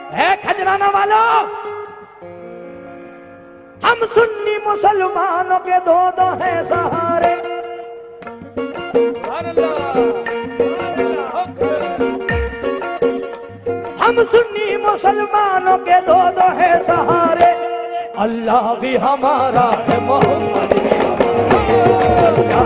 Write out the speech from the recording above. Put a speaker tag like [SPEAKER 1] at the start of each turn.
[SPEAKER 1] है खजराना वालों, हम सुन्नी मुसलमानों के दो दो हैं सहारे। हम सुन्नी मुसलमानों के दो दो हैं सहारे। अल्लाह भी हमारा है, मोहम्मद भी हमारा है।